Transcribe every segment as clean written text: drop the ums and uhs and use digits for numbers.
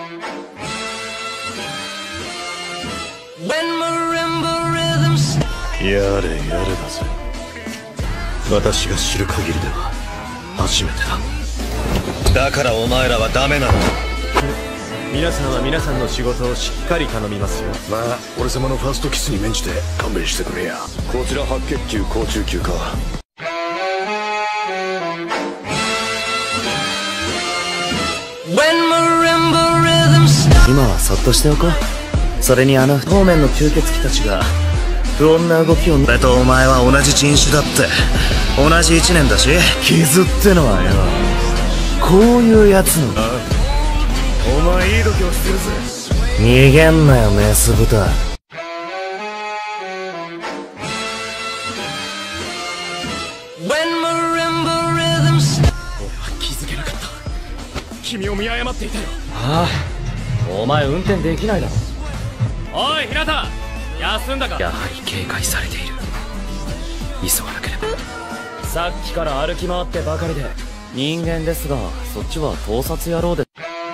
やれやれだぜ。私が知る限りでは初めてだ。だからお前らはダメなのだ。皆さんは皆さんの仕事をしっかり頼みますよ。まあ俺様のファーストキスに免じて勘弁してくれや。こちら白血球高中級か。 今はそっとしておこう。それにあの方面の吸血鬼たちが不穏な動きを。 俺とお前は同じ人種だって。同じ1年だし。 傷ってのはよ、こういうやつの。 お前いい度胸してるぜ。 逃げんなよメス豚。俺は気づけなかった。君を見誤っていたよ。ああ、お前運転できないだろ。おい平田、休んだか。やはり警戒されている。急がなければ。さっきから歩き回ってばかりで。人間ですが、そっちは盗撮野郎で。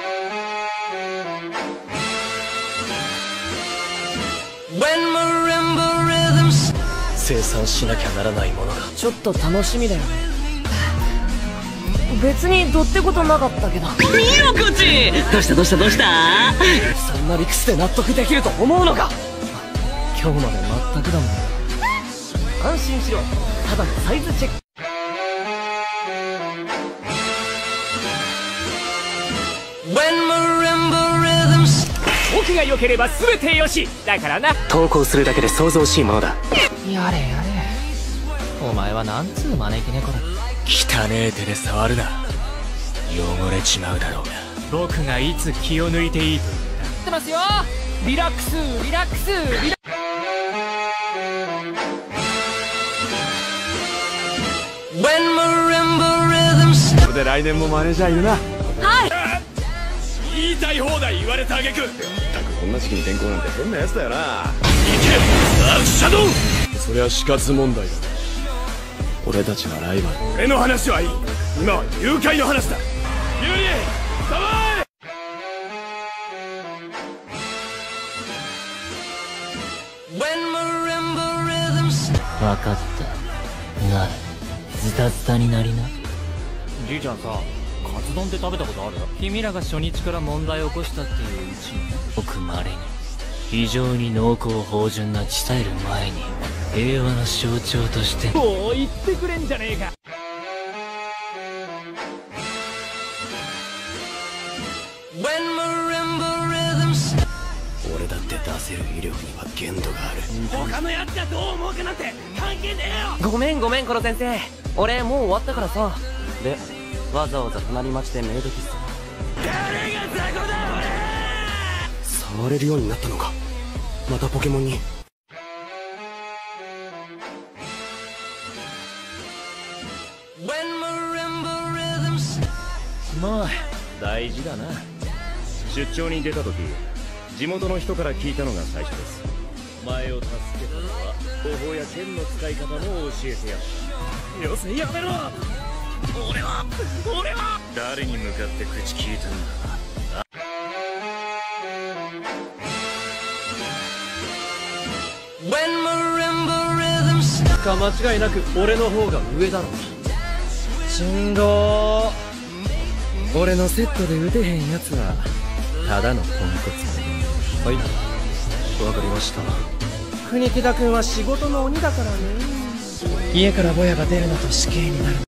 生産しなきゃならないものが。 ちょっと楽しみだよね。別にどってことなかったけど。 いいよこっち。どうしたどうしたどうした。 そんな理屈で納得できると思うのか。今日まで全くだもん。安心しろ、ただのサイズチェック。僕が良ければ全てよしだからな。投稿するだけで想像しいものだ。やれやれ、お前はなんつう招き猫だ。汚え手で触るな、汚れちまうだろうが。僕がいつ気を抜いていいと言ってますよ。リラックスリラックスリラ。 これで来年もマネージャーいるな。 はい。 言いたい放題言われたあげく。ったくこんな時期に転校なんて変なやつだよな。行けダークシャドウ。そりゃ死活問題だ。俺たちはライバル。俺の話はいい。今は誘拐の話だ。ユーリサバイ。 分かった。ならズタズタになりな。じいちゃんさ、カツ丼って食べたことある？君らが初日から問題を起こしたっていう一年。ごく稀に非常に濃厚芳醇な地伝える前に平和の象徴として。もう言ってくれんじゃねえか。 俺だって出せる威力には限度がある。 他のやつがどう思うかなんて関係ねえよ。 ごめんごめんコロ先生、俺もう終わったからさ。でわざわざ隣町でメイド喫茶。 誰が雑魚だ俺。 触れるようになったのか。またポケモンに。 まあ大事だな。出張に出た時地元の人から聞いたのが最初です。お前を助けたのは方法や剣の使い方も教えてやった。よせやめろ。俺は誰に向かって口聞いたんだ。間違いなく俺の方が上だろ。しんどー。俺のセットで撃てへんやつはただのポンコツ。はい、わかりました。 国木田君は仕事の鬼だからね。家からボヤが出るのと死刑になる。